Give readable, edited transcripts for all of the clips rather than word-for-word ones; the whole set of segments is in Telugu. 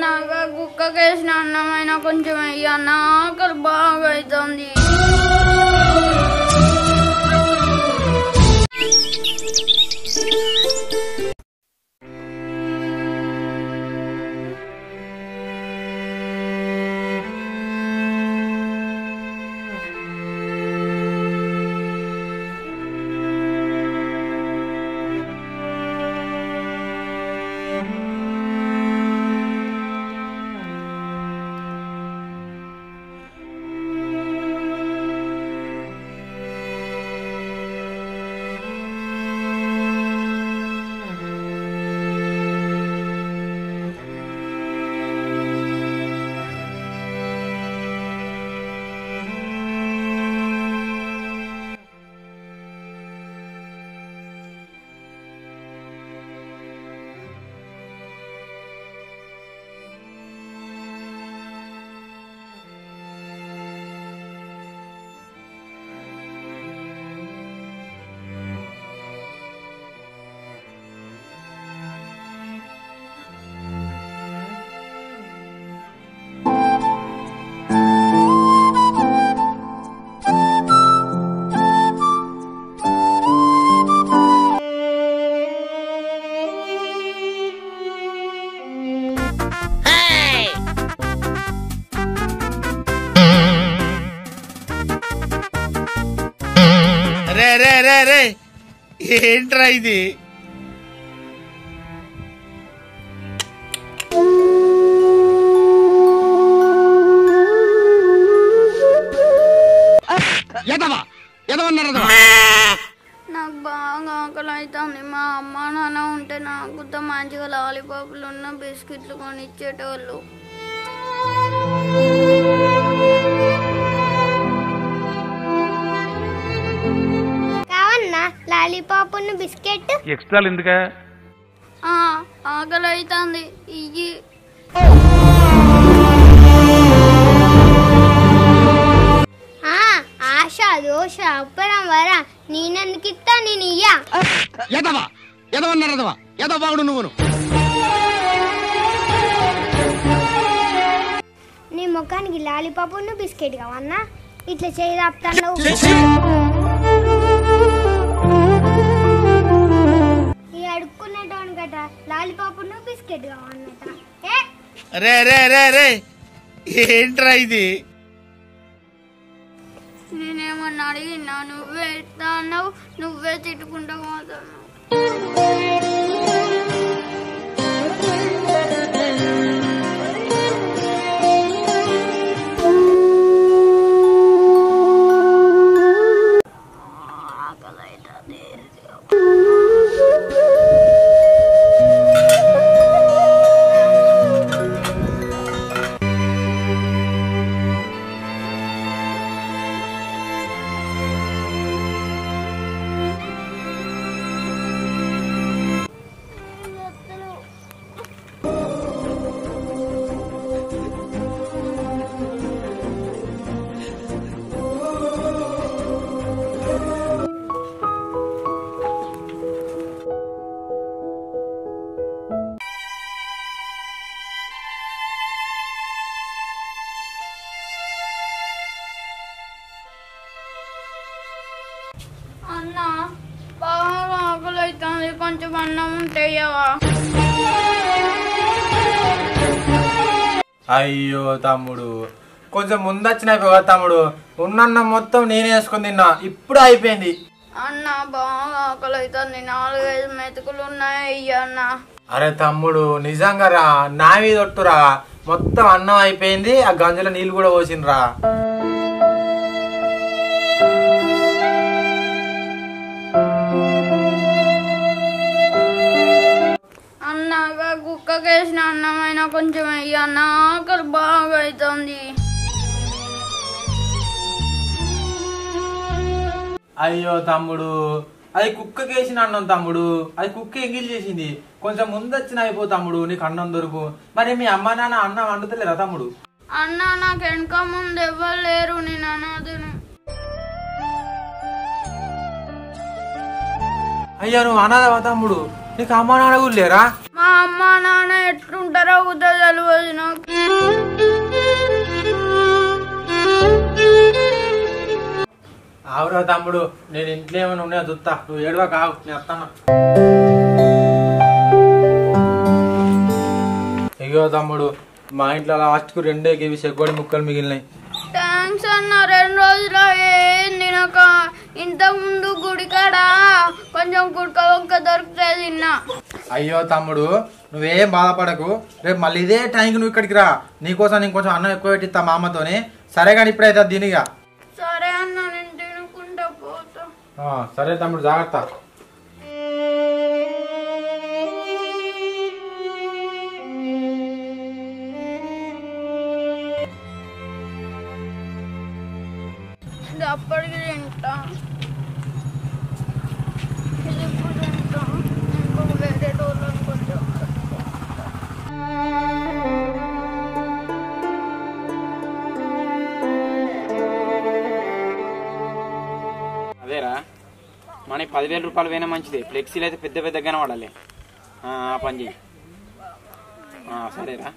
అన్నాగా కుక్కకేసిన అన్నమైనా కొంచెం అయ్యా అన్న ఆకలి బాగా అవుతుంది. రే ఏంట్రా ఇది? నాకు బాగా ఆకలి అవుతుంది. మా అమ్మ నాన్న ఉంటే నాకు మంచిగా లాలీపాపులు ఉన్న బిస్కెట్లు కొని ఇచ్చేటోళ్ళు. కావన్నా లాలీపాప్ బిస్కెట్ ఎక్స్ట్రా ఎందుకా? ఆకలి అవుతుంది ఇయ్యి. ఆశ దోష అప్పడం వరా నేనెందుకు ఇస్తా, నేను ఇయ్యా. నీ ముఖానికి లాలీపాప్ బిస్కెట్ కావన్నా ఇట్లా చేయదాపుతాను. అడుక్కునేటోని గట లాలీపాప్ బిస్కెట్ కావన్నట. రే రే రే రే ఏంట్రా ఇది? నేనేమన్నా అడిగినా? నువ్వే ఇస్తా అన్నావు, నువ్వే తిట్టుకుంటా పోతున్నావు. అన్నా బాగా ఆకలి అవుతుంది, కొంచెం అన్నం ఉంటాయవా? అయ్యో తమ్ముడు, కొంచెం ముందొచ్చిన అయిపోయి తమ్ముడు. ఉన్నన్నం మొత్తం నేనే వేసుకుని తిన్నా, ఇప్పుడు అయిపోయింది. అన్న బాగా ఆకలి అవుతుంది, 4-5 మెతుకులు ఉన్నాయి అయ్యా అన్న. అరే తమ్ముడు నిజంగా రా, నా మీద ఒట్టురా, మొత్తం అన్నం అయిపోయింది. ఆ గంజలో నీళ్ళు కూడా పోసిండ్రా. అన్నాగా కుక్కకేసిన అన్నమైనా కొంచెం అయ్యా అన్న ఆకలి బాగా అవుతుంది. అయ్యో తమ్ముడు, అది కుక్కకేసిన అన్నం తమ్ముడు, అది కుక్క ఎంగిల్ చేసింది. కొంచెం ముందొచ్చిన అయిపో తమ్ముడు, నీకు అన్నం దొరుకు. మరి మీ అమ్మ నాన్న అన్నం వండుతలేరా తమ్ముడు? అన్న నాకు వెనక ముందు ఎవ్వరు లేరు, నేను అనాథను. అయ్యా నువ్వు అనాథవా తమ్ముడు? నీకు అమ్మ నాన్న కూడా లేరా? మా అమ్మ నాన్న ఎట్లుంటారో కూడా తెలియదు నాకు. ఆవురా తమ్ముడు, నేను ఇంట్లో ఏమైనా ఉన్నాయో చూస్తా, నువ్వు ఏడవా కావు, నేను వస్తాను. అయ్యో తమ్ముడు, మా ఇంట్లో లాస్ట్కు 2 కేజీ చెగ్గోడి ముక్కలు మిగిలినాయి. థ్యాంక్స్ అన్న. 2 రోజులు ఏం తినక ఇంతకు ముందు గుడికాడ కొంచెం గుడక ఒక్క దొరికితే తిన్నా. అయ్యో తమ్ముడు, నువ్వేం బాధపడకు, రేపు మళ్ళీ ఇదే టైంకి నువ్వు ఇక్కడికి రా, నీకోసం నేను కొంచెం అన్నం ఎక్కువ పెట్టిస్తా మా అమ్మతోనే. సరే కానీ ఇప్పుడైతే దీనిగా. సరే అన్న, నేను తినుకుంటా పోతా. సరే తమ్ముడు, జాగ్రత్త. అప్పటికి తింటా, ఇది ఇప్పుడు తింటా. ఇంకొక వేరే రోజులను కొంచెం అదేరా మనకి 10,000 రూపాయలు పోయినా మంచిదే, ఫ్లెక్సీలు అయితే పెద్ద పెద్దగానే వాడాలి. పని చేయి. సరేరా.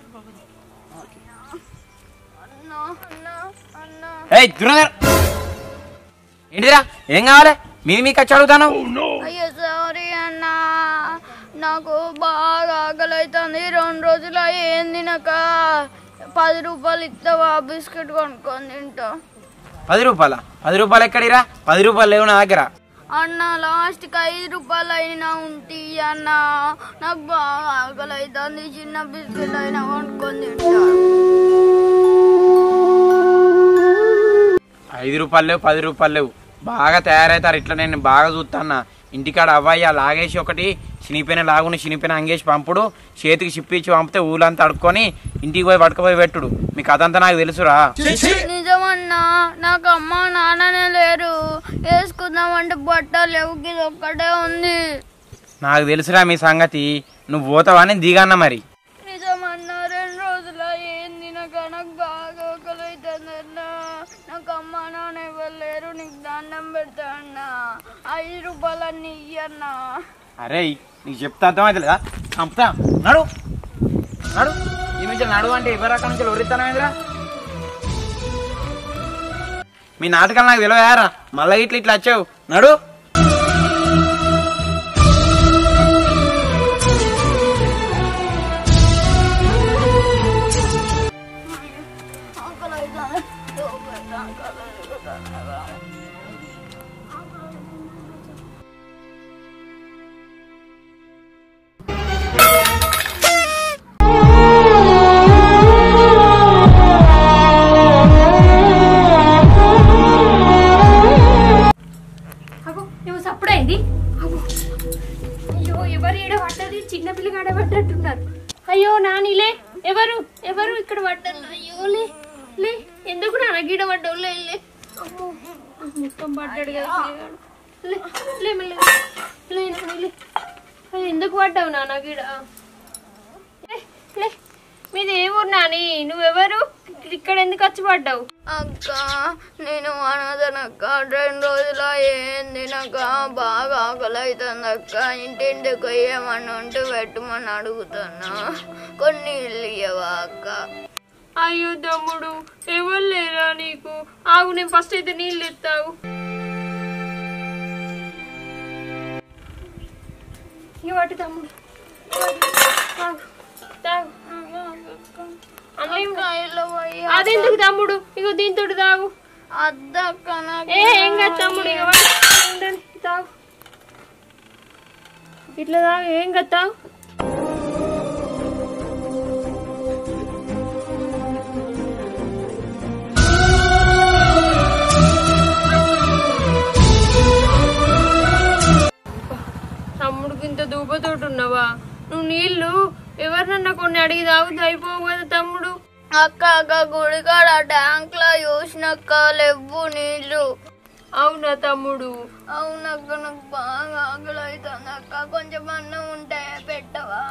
ఏంటిదిరా, ఏం కావాలి? మీకు వచ్చి అడుగుతాను. అయ్యో సారీ అన్న, నాకు బాగా ఆకలి అవుతుంది. 2 రోజులు ఏం తినక 10 రూపాయలు ఇస్తావా? బిస్కెట్ కొనుక్కొని తింటా. 10 రూపాయల? 10 రూపాయలు ఎక్కడిరా? 10 రూపాయలు లేవు నా దగ్గర. అన్న, లాస్ట్కి 5 రూపాయలు అయినా ఉంటే అన్న, నాకు బాగా ఆకలి అవుతుంది. చిన్న బిస్కెట్ అయినా కొనుక్కొని తింటా. 5 రూపాయలు లేవు, 10 రూపాయలు లేవు. బాగా తయారవుతారు ఇట్లా. నేను బాగా చూస్తాను. ఇంటికాడ అవ్వయ్య లాగేసి ఒకటి శనిపోయిన అంగేసి పంపుడు, చేతికి చిప్పిచ్చి పంపితే ఊళ్ళంతా అడుక్కొని ఇంటికి పోయి పట్టుకుపోయి పెట్టుడు. మీకు అదంతా నాకు తెలుసురా. నిజమన్నా, నాకు అమ్మ నాన్ననే లేరు. వేసుకుందామంటే బట్టలు లేవు, ఇది ఒక్కటే ఉంది. నాకు తెలుసురా మీ సంగతి. నువ్వు పోతావని దిగన్న మరి. నిజమన్నా, 2 రోజులు ఏం తినక నాకు బాగా ఆకలి అవుతుందన్నా. నాకు అమ్మ నాన్న ఎవరు లేరు. నీకు దండం పెడతా అన్నా, 5 రూపాయలన్నీ ఇయ్యన్నా. అరే నీకు చెప్తా అర్థమైతే లేదా? చంపుతా. నడు నడు, ఈ నుంచి నడు అంటే ఎవరు అక్కడి నుంచి ఒరిస్తానేంద్రా? మీ నాటకాలు నాకు తెలియదారా? మళ్ళీ ఇట్లా వచ్చావు. నడు. అప్పుడైంది. అయ్యో, ఎవరు ఈడ పడ్డది? చిన్న పిల్లగాడ పడ్డట్టున్నారు. అయ్యో నానిలే, ఎవరు ఎవరు ఇక్కడ పడ్డారు? అయ్యో లే లే, ఎందుకు నాన్న గీడ పడ్డావు? లే లే, మొత్తం పడ్డాడు కదా పిల్లగాడు. లే లే మెల్లగా లే నాని, ఎందుకు పడ్డావు నాన్న గీడ? లే, మీది ఏ ఊరు నాని? నువ్వెవరు? ఇక్కడ ఎందుకు వచ్చి పడ్డావు? అక్క, నేను అనాథనక్క. 2 రోజులు ఏం తినక బాగా ఆకలి అవుతుంది అక్క. ఇంటింటికి ఏమన్నా ఉంటే పెట్టమని అడుగుతున్నా. కొన్ని ఇల్లు ఇయ్యవా అక్క? అయ్యో తమ్ముడు, ఎవరు లేరా నీకు? ఆగు, నేను ఫస్ట్ అయితే నీళ్ళు ఎత్తావు. ఇక వాటి తమ్ముడు, అదెందుకు తమ్ముడు? ఇగో దీంతో తాగు. అద్దక్క, ఏం కాదు తమ్ముడు, ఇక తాగు. ఇట్లా తాగు, ఏం కాదు తాగు. తమ్ముడికి ఇంత దూపతోటి ఉన్నావా? నువ్వు నీళ్లు ఎవరినన్నా కొన్ని అడిగి తాగుతూ అయిపోవు కదా తమ్ముడు. అక్క అక్క, గుడికాడ ట్యాంక్ లో చూసినక్క లేవు నీళ్లు. అవునా తమ్ముడు? అవునక్క, నాకు బాగా ఆకలి అవుతుంది అక్క. కొంచెం అన్నం ఉంటే పెట్టవా?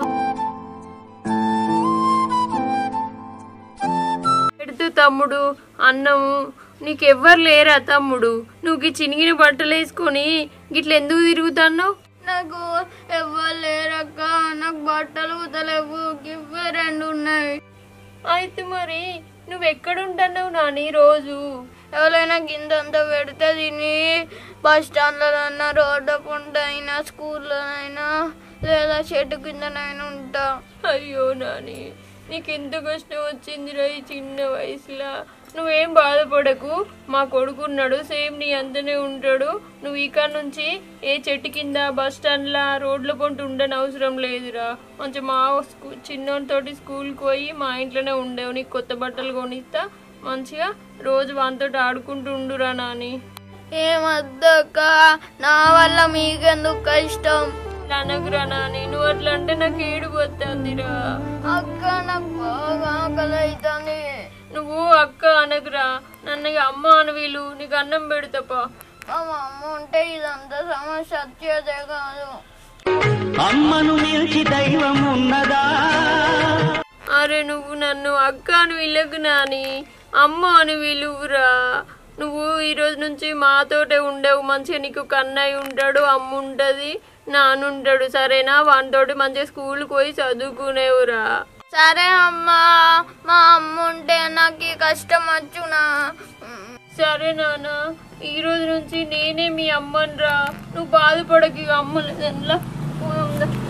పెడుతూ తమ్ముడు అన్నము. నీకెవ్వరు లేరా తమ్ముడు? నువ్వు చినిగిన బట్టలు వేసుకొని గిట్ల ఎందుకు తిరుగుతున్నావు? నాకు ఎవ్వరు లేరక్క, నాకు బట్టలు కుదలేవు, ఇవే 2 ఉన్నాయి. అయితే మరి నువ్వు ఎక్కడుంటున్నావు నాని రోజు? ఎవరైనా గిందంతా పెడితే తిని బస్ స్టాండ్లోనైనా, రోడ్డు పంట అయినా, స్కూల్లోనైనా లేదా చెట్టు కిందనైనా ఉంటా. అయ్యో నాని, నీకు ఎంత కష్టం వచ్చిందిరా ఈ చిన్న వయసులో. నువ్వేం బాధపడకు, మా కొడుకున్నాడు, సేమ్ నీ అంతనే ఉంటాడు. నువ్వు ఇక్కడ నుంచి ఏ చెట్టు కింద, బస్ స్టాండ్లా, రోడ్ల పొంటి ఉండని అవసరం లేదురా. మంచిగా మా చిన్నతోటి స్కూల్కి పోయి మా ఇంట్లోనే ఉండేవు. నీకు కొత్త బట్టలు కొనిస్తా, మంచిగా రోజు వానితో ఆడుకుంటూ ఉండురా నాని. ఏమద్దక్క, నా వల్ల మీకెందుకు కష్టం? అనగురా నాని, నువ్వు అట్లా అంటే నాకు ఏడుపు వస్తుందిరా. అక్క నాకు బాగా ఆకలి అవుతుంది. నువ్వు అక్క అనగురా, నన్ను అమ్మ అనవీలు, నీకు అన్నం పెడతాపా. మా అమ్మ ఉంటే ఇదంతా సమస్య వచ్చేదే కాదు. అమ్మను మించి దైవం ఉన్నదా? అరే నువ్వు నన్ను అక్క అని వీళ్ళకు నాని, అమ్మ అని వీలువురా. నువ్వు ఈరోజు నుంచి మాతోటే ఉండవు. మంచిగా నీకు కన్నయ్య ఉంటాడు, అమ్మ ఉంటుంది, నానుంటాడు, సరేనా? వానితోటి మంచిగా స్కూల్కి పోయి చదువుకునేవురా. సరే అమ్మా, మా అమ్మ ఉంటే నాకు కష్టం వచ్చునా? సరే నాన్న, ఈ రోజు నుంచి నేనే మీ అమ్మని రా. నువ్వు బాధపడకి, అమ్మ లేదన్లా.